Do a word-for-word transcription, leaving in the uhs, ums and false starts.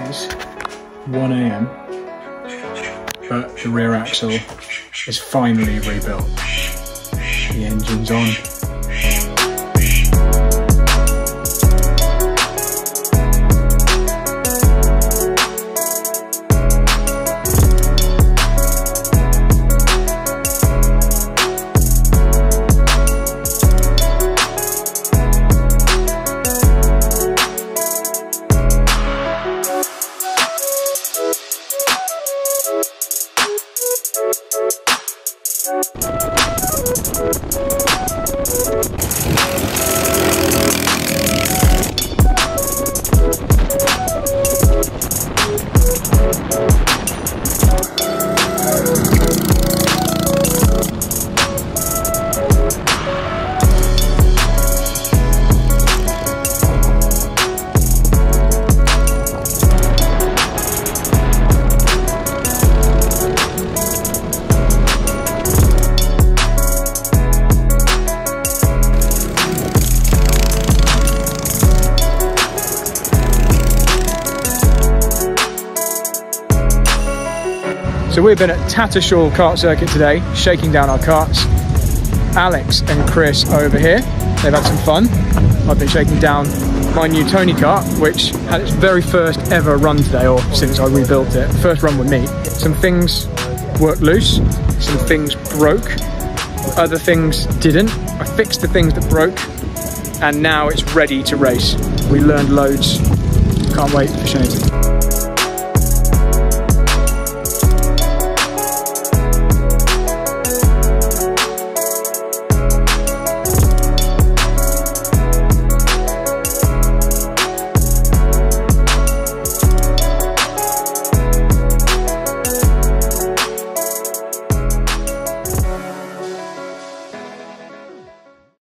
is one A M, but the rear axle is finally rebuilt. The engine's on. So we've been at Tattershall kart circuit today, shaking down our karts. Alex and Chris over here, they've had some fun. I've been shaking down my new Tony kart, which had its very first ever run today, or since I rebuilt it. First run with me. Some things worked loose, some things broke, other things didn't. I fixed the things that broke, and now it's ready to race. We learned loads. Can't wait for showing it.